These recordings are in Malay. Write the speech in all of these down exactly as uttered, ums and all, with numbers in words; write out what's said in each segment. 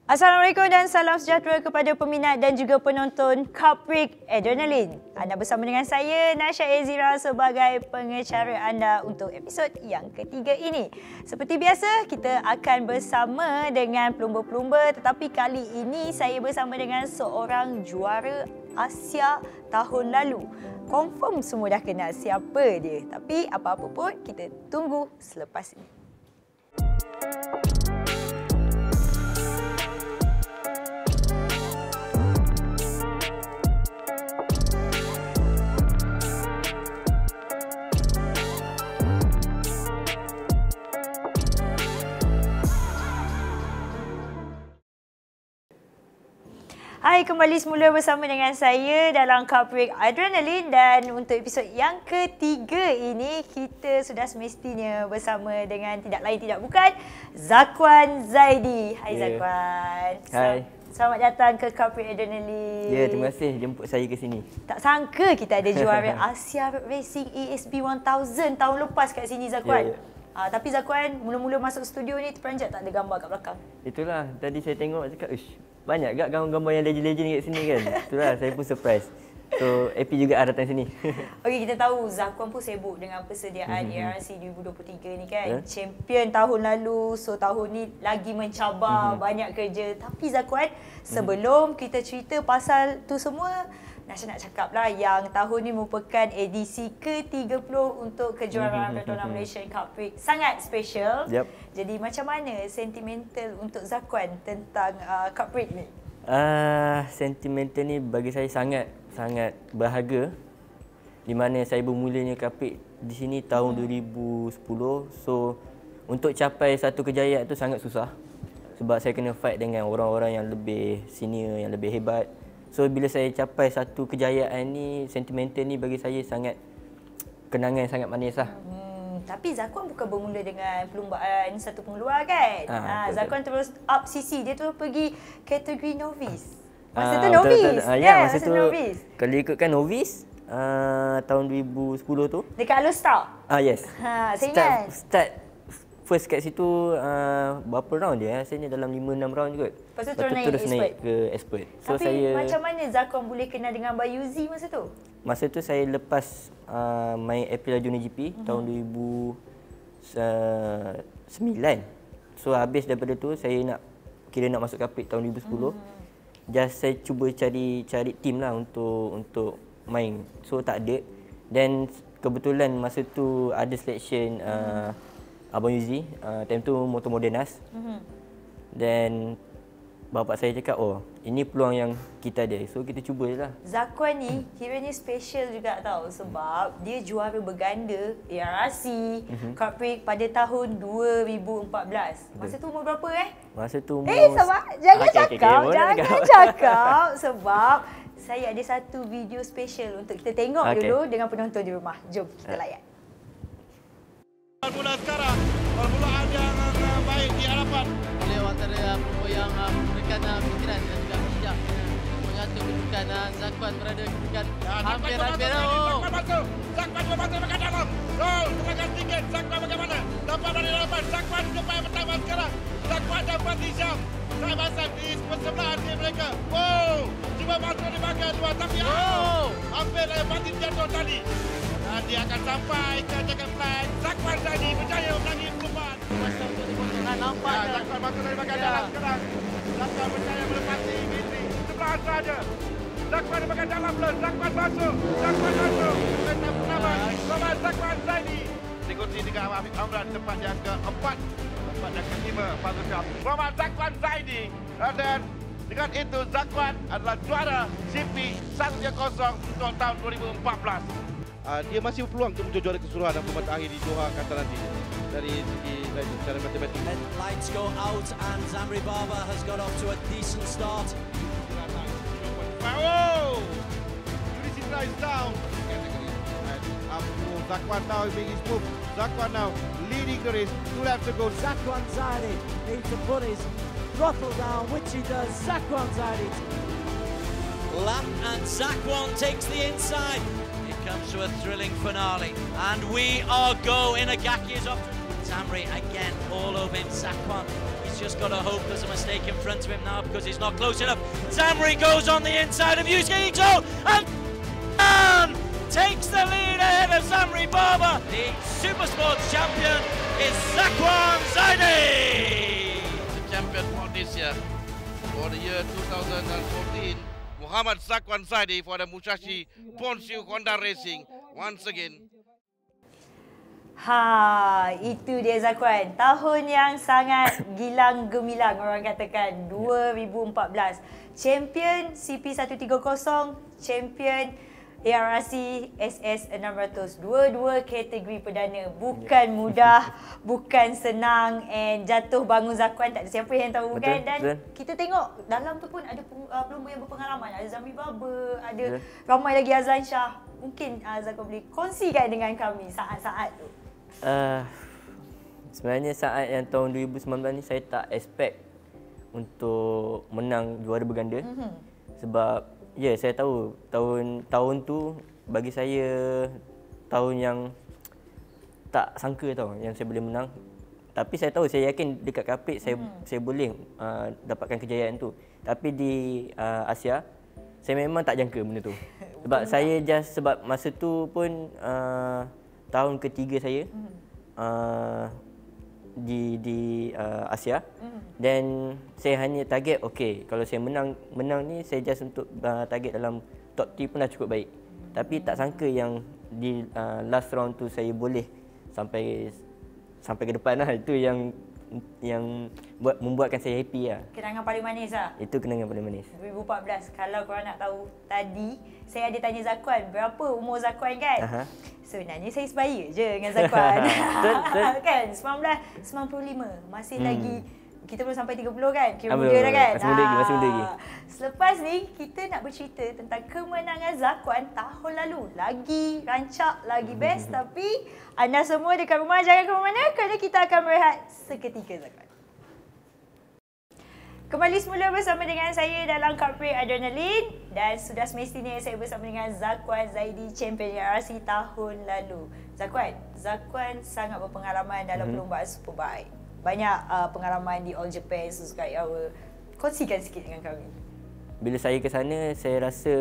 Assalamualaikum dan salam sejahtera kepada peminat dan juga penonton Cuprik Adrenaline. Anda bersama dengan saya, Nasha Ezira, sebagai pengacara anda untuk episod yang ketiga ini. Seperti biasa, kita akan bersama dengan pelumba-pelumba, tetapi kali ini saya bersama dengan seorang juara Asia tahun lalu. Confirm semua dah kenal siapa dia. Tapi apa-apa pun, kita tunggu selepas ini. Hai, kembali semula bersama dengan saya dalam Cuprik Adrenaline, dan untuk episod yang ketiga ini kita sudah semestinya bersama dengan tidak lain tidak bukan Zakwan Zaidi. Hai yeah. Zakwan. Hai. Selamat datang ke Cuprik Adrenaline. Ya, yeah, terima kasih jemput saya ke sini. Tak sangka kita ada juara Asia Racing A S B seribu tahun lepas kat sini, Zakwan. Yeah, yeah. Uh, tapi Zakwan, mula-mula masuk studio ni terperanjat tak ada gambar kat belakang? Itulah, tadi saya tengok cakap, ish, banyak tak gambar-gambar yang legend-legend kat sini kan? Itulah, saya pun surprise. So, happy juga lah datang sini. Okey, kita tahu Zakwan pun sibuk dengan persediaan A R C dua ribu dua puluh tiga ni kan. Yeah. Champion tahun lalu, so tahun ni lagi mencabar, mm-hmm. banyak kerja. Tapi Zakwan, sebelum mm-hmm. kita cerita pasal tu semua, Nasha nak cakap lah yang tahun ni merupakan edisi ke tiga puluh untuk kejuaraan Petronas Malaysia Cuprik. Sangat special. Yep. Jadi macam mana sentimental untuk Zakwan tentang uh, Cuprik ni? Uh, sentimental ni bagi saya sangat sangat berharga. Di mana saya bermulanya Cuprik di sini tahun hmm. dua ribu sepuluh. So untuk capai satu kejayaan tu sangat susah. Sebab saya kena fight dengan orang-orang yang lebih senior, yang lebih hebat. So bila saya capai satu kejayaan ni, sentimental ni bagi saya sangat kenangan sangat manis lah. Hmm, tapi Zakwan bukan bermula dengan perlumbaan satu pengeluar kan? Ha, ha, Zakwan terus up C C, dia tu pergi kategori novice. Masa ha, tu novice. Ha, ya, yeah, masa, masa tu novice. Kalau ikutkan novice uh, tahun dua ribu sepuluh tu. Dekat Alostar? Ah yes. Ha, saya start, ingat. Start first kat situ uh, berapa round dia? Saya ni dalam lima enam round juga. Lepas tu terus naik, terus naik ke expert. So tapi saya, macam mana Zakwan boleh kenal dengan Bayuzi masa tu? Masa tu saya lepas uh, main Aprilia Junior G P uh-huh. tahun dua ribu sembilan. So habis daripada tu saya nak kira nak masuk Cuprik tahun dua ribu sepuluh. Uh-huh. Just saya cuba cari cari team lah untuk untuk main. So tak ada. Dan kebetulan masa tu ada selection uh, uh-huh. Abang Yuzi, uh, time tu motor Modernas. Mm-hmm. Dan bapak saya cakap, oh ini peluang yang kita ada. So kita cuba je lah. Zakwan ni kiranya special juga tau. Sebab dia juara berganda A R C mm-hmm. Cuprik pada tahun dua ribu empat belas. Masa tu umur berapa eh? Masa tu umur... Eh sabar, jangan okay, cakap, okay, okay. jangan cakap, cakap. Sebab saya ada satu video special untuk kita tengok okay. dulu dengan penonton di rumah. Jom kita layan. Mula sekarang, permulaan yang uh, baik di hadapan. Beliau antara uh, yang uh, memberikan uh, fikiran dan juga bijak mengatur kedudukan uh, Zakwan berada kedudukan hampir-hampir. Oh. Zakwan masuk, Zakwan juga masuk ke dalam. Roll, serangan tinggi, Zakwan bagaimana? Dapat dari hadapan, Zakwan jumpa yang pertama sekarang. Zakwan dapat Hisham. Saya masuk di persebelahan tim mereka. Wow, cuba masuk di bahagian dua, tapi oh, hampir uh, Fatin jatuh tadi. Dan dia akan sampai ke jaga flag. Zakwan Zaidi berjaya menangi perlumbaan. Masa untuk dipotongkan nampaknya. Ya, Zakwan masuk dari bahagian ya. dalam sekarang. Zakwan berjaya melepasi Mitri. Sebelah saja. Zakwan di bahagian dalam plus. Zakwan masuk. Zakwan masuk. Kereta pertama. Sama Zakwan Zaidi. Diikuti dengan Afiq Amran tempat yang keempat. Tempat yang kelima. Patut Syam. Sama Zakwan Zaidi. Dan dengan itu Zakwan adalah juara C P satu kosong untuk tahun dua ribu empat belas. Uh, dia masih berpeluang untuk menjadi juara keseluruhan dan pertempuran akhir di Doha Qatar nanti dari segi secara matematik. And lights go out and Zamri Baba has got off to a decent start. Oh! Yuri Citra is down. And um, Zakwan now making his move. Zakwan now leading the race. Two laps to go. Zakwan Zaidi needs to put his throttle down, which he does. Zakwan Zaidi. Lap and Zakwan takes the inside. Comes to a thrilling finale, and we are go. Inagaki is up. Zamri again all over him. Zakwan, he's He's just got to hope there's a mistake in front of him now because he's not close enough. Zamri goes on the inside of Yusuke Ito and takes the lead ahead of Zamri Baba. The Supersports champion is Zakwan Zaidi. The champion for this year, for the year two thousand fourteen, Muhammad Zakwan Zaidi for the Musashi Ponshu Honda Racing once again. Ha, itu dia Zakwan. Tahun yang sangat gilang gemilang orang katakan. dua ribu empat belas. Champion C P seratus tiga puluh, champion A R R C S S enam ratus. Dua-dua kategori perdana. Bukan mudah, bukan senang, and jatuh bangun Zakwan tak ada siapa yang tahu. Betul, kan. Dan betul. Kita tengok dalam tu pun ada uh, pelumba yang berpengalaman. Ada Zamri Baba, ada betul. ramai lagi Azlan Shah. Mungkin uh, Zakwan boleh kongsikan dengan kami saat-saat tu. Uh, sebenarnya saat yang tahun dua ribu sembilan belas ni saya tak expect untuk menang juara berganda. Mm-hmm. Sebab ya yeah, saya tahu tahun tahun tu bagi saya tahun yang tak sangka tau yang saya boleh menang. Tapi saya tahu, saya yakin dekat Kaprik saya mm. saya boleh uh, dapatkan kejayaan tu. Tapi di uh, Asia saya memang tak jangka benda tu. Sebab saya just sebab masa tu pun uh, tahun ketiga saya mm. uh, di di uh, Asia mm. dan saya hanya target okey kalau saya menang menang ni saya just untuk uh, target dalam top tiga pun dah cukup baik. Mm. Tapi tak sangka yang di uh, last round tu saya boleh sampai sampai ke depan lah. Itu yang yang buat membuatkan saya happy lah. Kenangan paling manis lah. Itu kenangan paling manis. dua ribu empat belas. Kalau korang nak tahu, tadi saya ada tanya Zakwan berapa umur Zakwan kan. Aha. Sebenarnya saya sebaya je dengan Zakwan. Betul, betul. Kan sembilan belas sembilan puluh lima. Masih hmm. lagi, kita belum sampai tiga puluh kan. Kira muda dah kan. Masih muda lagi, masih muda lagi. Selepas ni kita nak bercerita tentang kemenangan Zakwan tahun lalu. Lagi rancak, lagi best. Tapi anda semua dekat rumah jangan ke mana-mana kerana kita akan berehat seketika Zakwan. Kembali semula bersama dengan saya dalam Kaprik Adrenaline dan sudah semestinya saya bersama dengan Zakwan Zaidi, champion A R C tahun lalu. Zakwan, Zakwan sangat berpengalaman dalam hmm. perlombaan Superbike. Banyak uh, pengalaman di All Japan, Suzuka Yawa. Kongsikan sikit dengan kami. Bila saya ke sana, saya rasa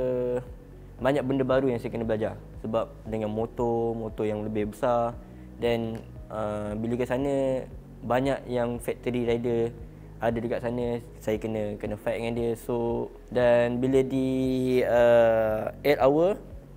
banyak benda baru yang saya kena belajar. Sebab dengan motor, motor yang lebih besar dan uh, bila ke sana banyak yang factory rider ada dekat sana, saya kena kena fight dengan dia. So dan bila di uh, eight hour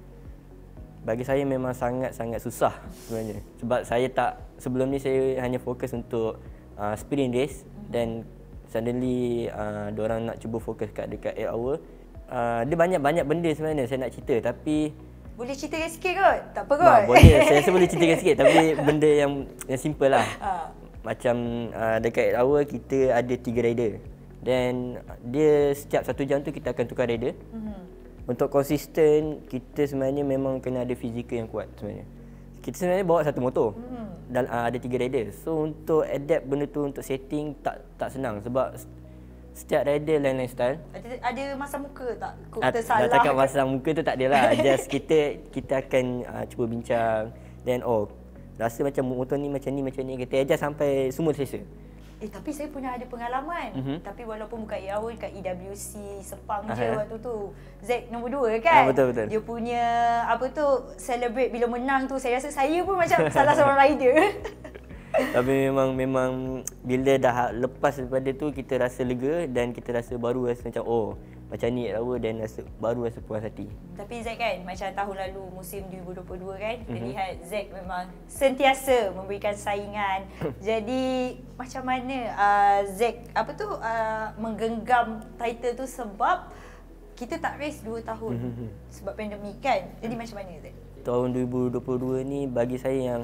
bagi saya memang sangat-sangat susah sebenarnya. Sebab saya tak, sebelum ni saya hanya fokus untuk uh, sprint race dan suddenly uh, diorang nak cuba fokus kat dekat eight hour. Uh, dia banyak-banyak benda sebenarnya saya nak cerita tapi boleh ceritakan sikit kot? Tak apa kot? Nah, boleh, saya rasa boleh ceritakan sikit tapi benda yang yang simple lah. Uh. Macam uh, dekat eight hour kita ada tiga rider dan dia setiap satu jam tu kita akan tukar rider. Mm-hmm. Untuk konsisten kita sebenarnya memang kena ada fizikal yang kuat sebenarnya. Kita sebenarnya bawa satu motor mm-hmm. dan uh, ada tiga rider. So untuk adapt benda tu untuk setting tak tak senang sebab setiap rider lain-lain style. Ada ada masa muka tak? Kok kita salah. Tak cakap masa muka tu tak adalah. Just kita kita akan uh, cuba bincang then oh rasa macam motor ni macam ni macam ni kita ajar sampai semua selesa. Eh tapi saya pernah ada pengalaman. Mm-hmm. Tapi walaupun bukan A R kat E W C Sepang Aha. je waktu tu. Z nombor dua kan? Ah, betul betul. Dia punya apa tu celebrate bila menang tu saya rasa saya pun macam salah seorang rider. Tapi memang memang bila dah lepas daripada tu kita rasa lega dan kita rasa baru rasa macam oh macam ni lawa dan rasa baru rasa puas hati. Tapi Zack kan macam tahun lalu musim dua ribu dua puluh dua kan kita mm-hmm. lihat Zack memang sentiasa memberikan saingan. Jadi macam mana uh, Zack apa tu uh, menggenggam title tu sebab kita tak race dua tahun mm-hmm. sebab pandemik kan. Jadi macam mana Zack? Tahun dua ribu dua puluh dua ni bagi saya yang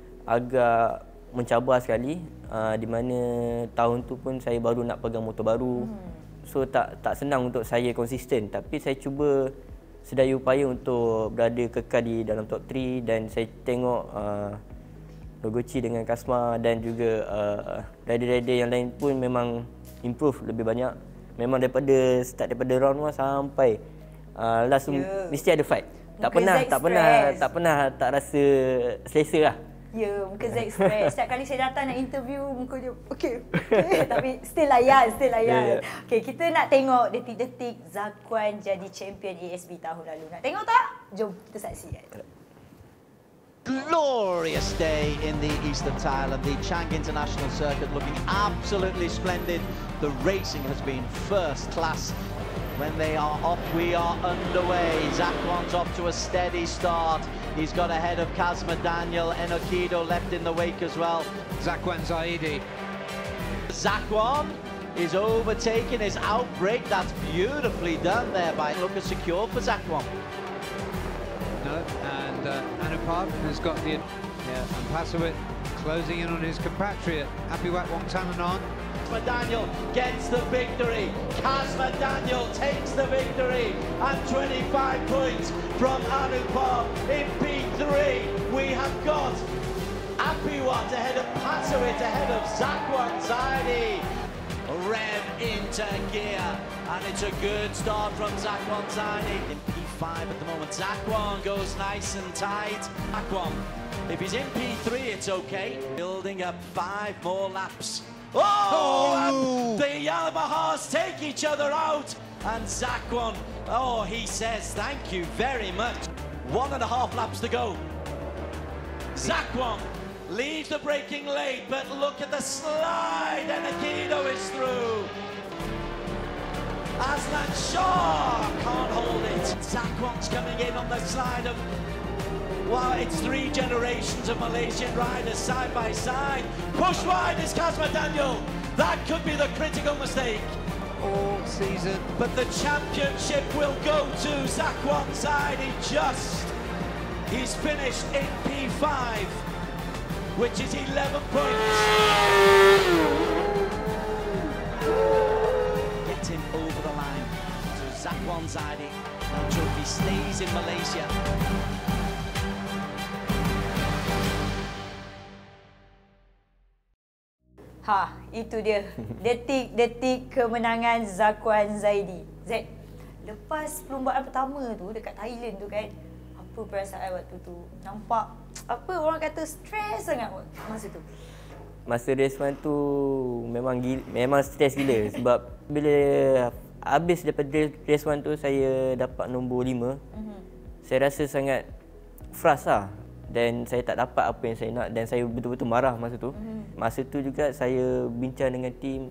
agak mencabar sekali uh, di mana tahun tu pun saya baru nak pegang motor baru. Mm. So tak tak senang untuk saya konsisten tapi saya cuba sedaya upaya untuk berada kekal di dalam top tiga dan saya tengok uh, Noguchi dengan Kasma dan juga uh, rider-rider yang lain pun memang improve lebih banyak. Memang daripada start daripada round one sampai uh, last yeah. mesti ada fight. Tak Muka pernah tak stress. pernah tak pernah tak rasa selesa lah. Ya, muka Zack stress. Setiap kali saya datang nak interview, muka dia, okey, okay. Tapi still layan, still layan. Yeah, yeah. Okey, kita nak tengok detik-detik Zakuan jadi champion A S B tahun lalu. Nak tengok tak? Jom kita saksikan. Glorious day in the Eastern Tile and the Chang International Circuit looking absolutely splendid. The racing has been first class. When they are off, we are underway. Zakuan's off to a steady start. He's got ahead of Kazma Daniel. Enokido left in the wake as well. Zakuan Zaidi. Zakuan is overtaking his outbreak. That's beautifully done there by Lucas Secure for Zakuan. No, and uh, Anupad has got the... Yeah, and Pasowit closing in on his compatriot. Apiwat Wongtananon. Kazma Daniel gets the victory. Kazma Daniel takes the victory. And twenty-five points from Anupad in P three. We have got Apiwat ahead of Pasowit, ahead of Zakuan Zaidi. Rev into gear. And it's a good start from Zakuan Zaidi. In P five at the moment. Zakuan goes nice and tight. Zakuan, if he's in P three, it's okay. Building up five more laps. Oh! oh! The Yamahas take each other out. And Zakuan, oh, he says thank you very much. One and a half laps to go. Zakuan leaves the braking lane, but look at the slide, and Akido is through. Aslan Shah can't hold it. Zakuan's coming in on the slide of... Wow, it's three generations of Malaysian riders side by side. Push wide is Kazma Daniel. That could be the critical mistake. All season. But the championship will go to Zakuan Zaidi just. He's finished in P five, which is eleven points. Gets him over the line to Zakuan Zaidi. The trophy stays in Malaysia. Ha, itu dia. Detik-detik kemenangan Zakuan Zaidi. Zack, lepas perlumbaan pertama tu dekat Thailand tu kan, apa perasaan waktu tu? Nampak, apa orang kata, stres sangat masa tu? Masa race one tu memang gila, memang stres gila sebab bila habis daripada race one tu saya dapat nombor lima. Mm-hmm. Saya rasa sangat frust lah. Dan saya tak dapat apa yang saya nak dan saya betul-betul marah masa tu. Mm. Masa tu juga saya bincang dengan tim,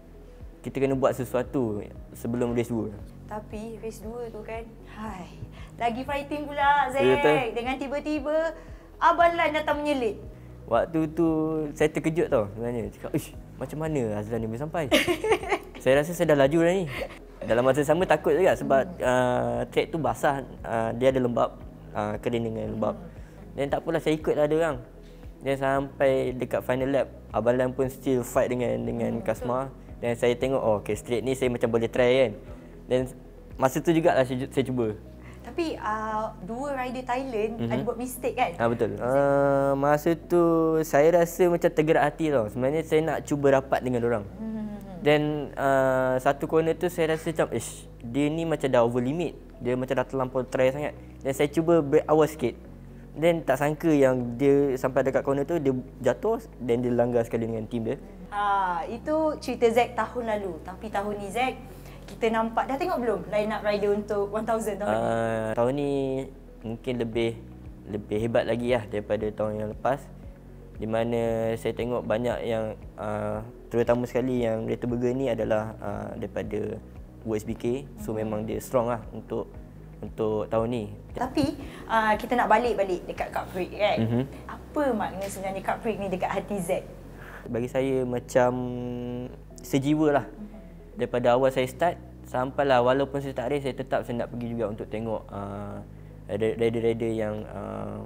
kita kena buat sesuatu sebelum race dua. Tapi race dua tu kan, hai, lagi fighting pula Zack. Ya, dengan tiba-tiba Abang Lan datang menyelit. Waktu tu saya terkejut tau sebenarnya. Cakap, ish, macam mana Azlan ni boleh sampai? Saya rasa saya dah laju dah ni. Dalam masa sama takut juga sebab mm. uh, track tu basah, uh, dia ada lembab, uh, kering dengan lembab. Mm. Dan tak apalah, saya ikutlah dia orang. Dan sampai dekat final lap, Abang Lan pun still fight dengan dengan hmm, Kazma. Dan saya tengok, oh okay, straight ni saya macam boleh try kan. Dan masa tu jugalah saya, saya cuba. Tapi uh, dua rider Thailand mm-hmm. ada buat mistake kan? Ah, betul. Uh, masa tu saya rasa macam tergerak hati tau. Sebenarnya saya nak cuba rapat dengan orang. Mm-hmm. Dan uh, satu corner tu saya rasa macam, ish, dia ni macam dah over limit. Dia macam dah terlampau try sangat. Dan saya cuba break awal sikit. Dan tak sangka yang dia sampai dekat corner tu dia jatuh dan dia langgar sekali dengan tim dia. Ha, itu cerita Zack tahun lalu. Tapi tahun ni Zack, kita nampak, dah tengok belum line up rider untuk one thousand tahun uh, ni? Tahun ni mungkin lebih lebih hebat lagi lah daripada tahun yang lepas. Di mana saya tengok banyak yang uh, terutama sekali yang Rated Burger ni adalah uh, daripada U S B K. So hmm. memang dia strong lah untuk untuk tahun ni. Tapi uh, kita nak balik-balik dekat Cup Freak kan. Mm-hmm. Apa makna sebenarnya Cup Freak ni dekat hati Zack? Bagi saya macam sejiwa lah. Mm-hmm. Daripada awal saya start sampailah walaupun saya tak race, saya tetap saya nak pergi juga untuk tengok uh, rider-rider yang uh,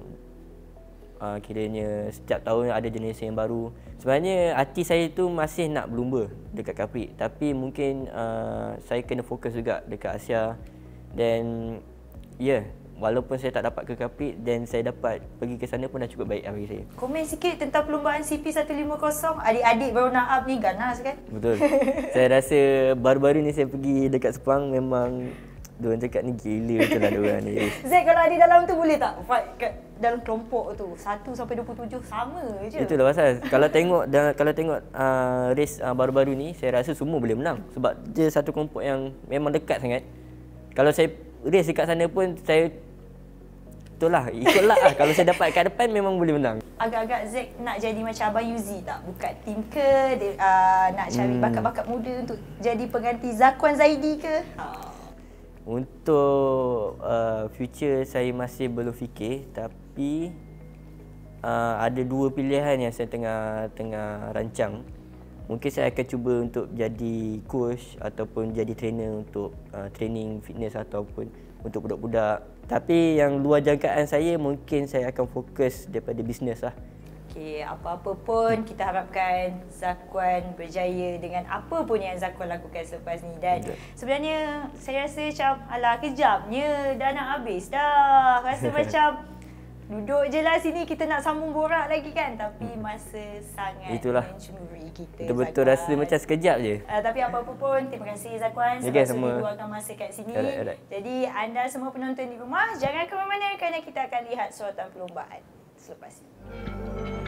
uh, kiranya setiap tahun ada generasi yang baru. Sebenarnya hati saya tu masih nak berlumba dekat Cup Freak, tapi mungkin uh, saya kena fokus juga dekat Asia. Dan ya, yeah, walaupun saya tak dapat ke Cup Freak dan saya dapat pergi ke sana pun dah cukup baik lah bagi saya. Komen sikit tentang perlumbaan C P seratus lima puluh. Adik-adik baru nak up ni ganas kan? Betul. Saya rasa baru-baru ni saya pergi dekat Sepang memang Diorang cakap ni gila betul lah diorang ni. Zack, kalau ada dalam tu boleh tak fight kat dalam kelompok tu? satu sampai dua puluh tujuh sama je. Itulah pasal. Kalau tengok dan kalau tengok uh, race uh, baru-baru ni, saya rasa semua boleh menang. Sebab dia satu kelompok yang memang dekat sangat. Kalau saya race dekat sana pun, saya itulah, ikutlah lah. Kalau saya dapat kat depan memang boleh menang. Agak-agak Zack nak jadi macam Abang Yuzi tak? Buka tim ke? Dia, uh, nak cari Hmm. bakat-bakat muda untuk jadi pengganti Zakwan Zaidi ke? Ha. Untuk uh, future saya masih belum fikir, tapi uh, ada dua pilihan yang saya tengah tengah rancang. Mungkin saya akan cuba untuk jadi coach ataupun jadi trainer untuk uh, training fitness ataupun untuk budak-budak. Tapi yang luar jangkaan saya, mungkin saya akan fokus daripada bisnes lah. Okey, apa-apa pun kita harapkan Zakwan berjaya dengan apa pun yang Zakwan lakukan selepas ni. Dan Betul. sebenarnya saya rasa macam alah kejapnya dah nak habis dah. Rasa macam duduk je lah sini, kita nak sambung borak lagi kan. Tapi masa sangat Itulah. mencuri kita. Betul-betul Zakwan. rasa macam sekejap je. Uh, tapi apa-apa pun, terima kasih Zakwan sebab Okay, sudi sama. luangkan masa kat sini. Alright, alright. Jadi anda semua penonton di rumah, jangan ke mana-mana kerana kita akan lihat sorotan perlombaan selepas ini.